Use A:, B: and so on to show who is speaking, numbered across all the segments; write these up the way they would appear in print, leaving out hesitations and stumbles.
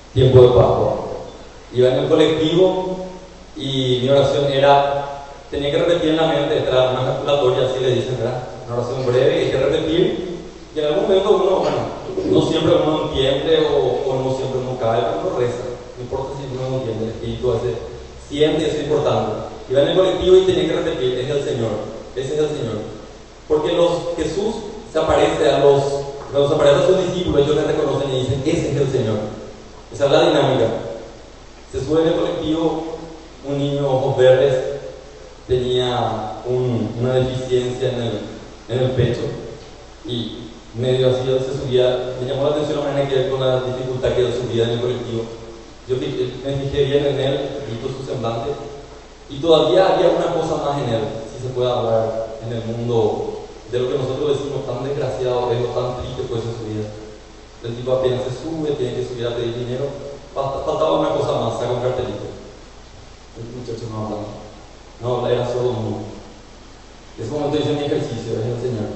A: tiempo de Pascua. Iba en el colectivo y mi oración era, tenía que repetir en la mente, esta era una calculatoria, así le dicen, ¿verdad? Una oración breve, y hay que repetir, y en algún momento uno, bueno, no siempre uno entiende o no siempre uno cae, pero uno reza, no importa si uno no entiende, el espíritu ese siente, eso es importante. Iba en el colectivo y tenía que repetir, ese es el Señor, ese es el Señor. Porque Jesús se aparece cuando se aparece a sus discípulos, ellos le reconocen y dicen, ese es el Señor. Esa es la dinámica. Se sube en el colectivo un niño ojos verdes, tenía una deficiencia en el pecho y medio así él se subía. Me llamó la atención la manera que él, con la dificultad que él subía en el colectivo. Yo me fijé bien en él, vi su semblante, y todavía había una cosa más en él, si se puede hablar en el mundo de lo que nosotros decimos tan desgraciado, es lo tan triste puede ser su vida. El tipo apenas se sube, tiene que subir a pedir dinero. Faltaba una cosa más, saca un cartelito. El muchacho no hablaba. No habla, era solo mudo. En ese momento hice mi ejercicio, es el Señor.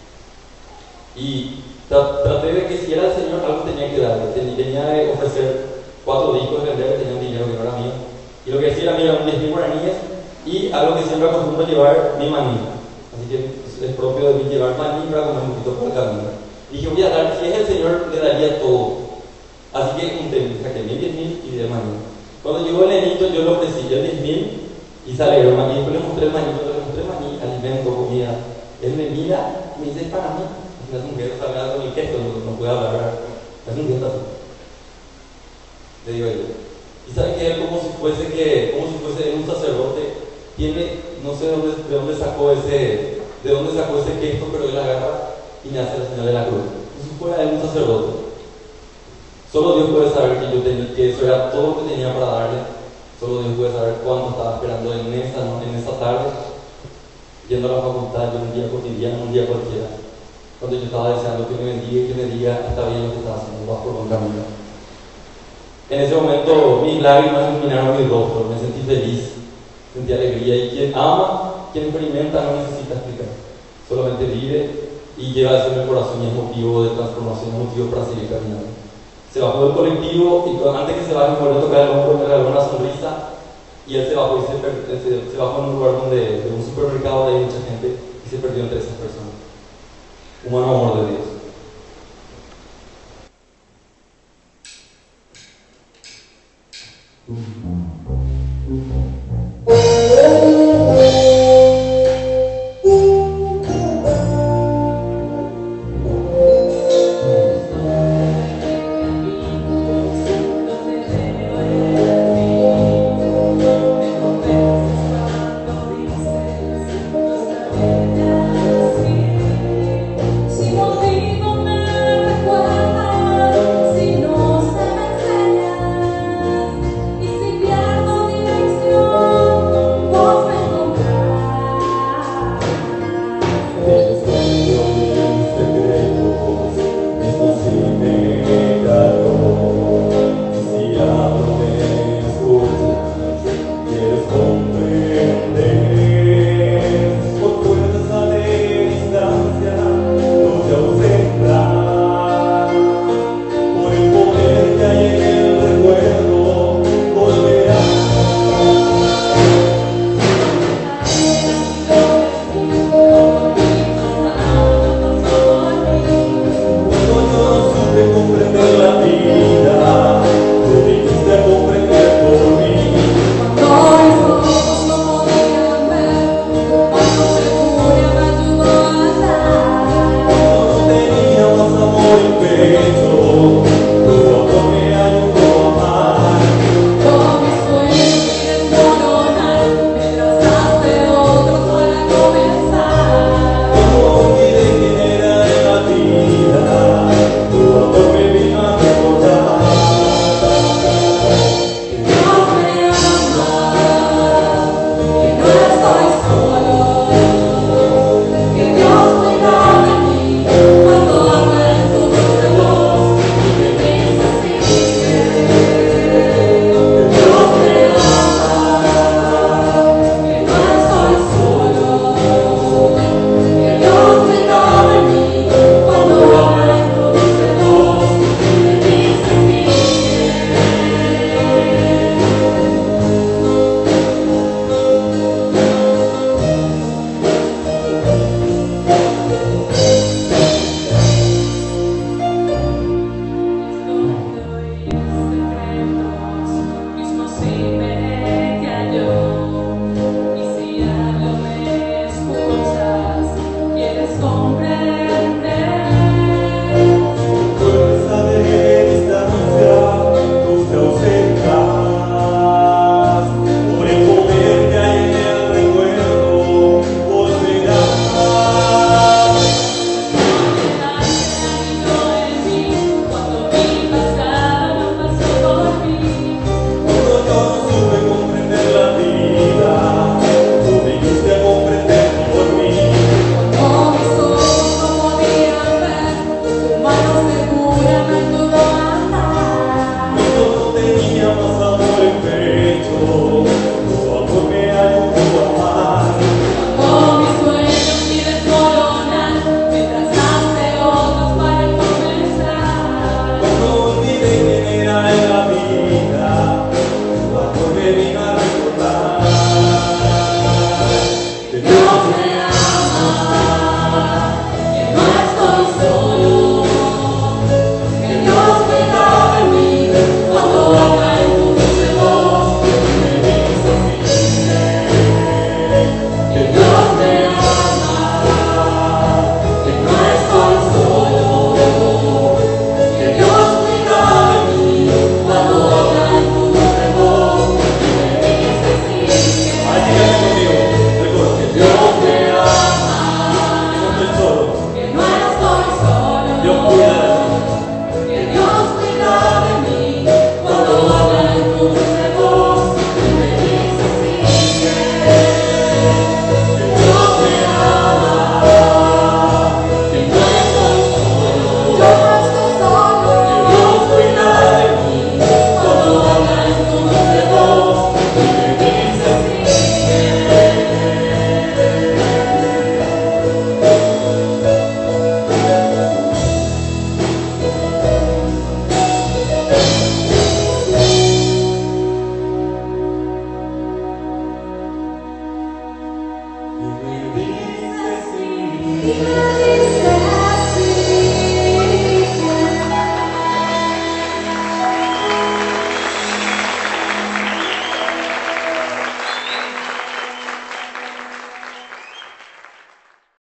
A: Y traté de que si era el Señor, algo tenía que darle. Tenía de ofrecer 4 discos de vender, tenían dinero que no era mío. Y lo que hacía era, mira, 10.000 guaraníes y algo que siempre acostumbro llevar, mi maní. Así que es propio de mí llevar maní para comer un poquito por el camino. Y dije, voy a dar, si es el Señor, le daría todo. Así que junté, saqué 10.000 y de maní. Cuando llegó el nenito, yo le ofrecí el 10.000 y salió el maní. Después le mostré el maní, alimento, comida. Él me mira y me dice, para mí. Y me hace un gesto, sabe, con el gesto, no puede hablar. Me hace un gesto así. Le digo a él. Y sabe que él, como si fuese un sacerdote, tiene, no sé de dónde sacó ese gesto, pero él agarra y me hace la señal de la cruz. Como si fuera él un sacerdote. Solo Dios puede saber que eso era todo lo que tenía para darle. Solo Dios puede saber cuánto estaba esperando en esa tarde, yendo a la facultad, yo un día cotidiano, un día cualquiera. Cuando yo estaba deseando que me bendiga y que me diga, está bien lo que estás haciendo, vas por buen camino. En ese momento mis lágrimas iluminaron mi rostro, me sentí feliz, sentí alegría. Y quien ama, quien experimenta, no necesita explicar. Solamente vive y lleva eso en el corazón y es motivo de transformación, es motivo para seguir caminando. Se bajó del colectivo y antes que se baje me volvió a tocar el hombro, me regaló una sonrisa y él se bajó se bajó en un lugar de un supermercado donde hay mucha gente y se perdió entre esas personas. Humano amor de Dios.
B: Si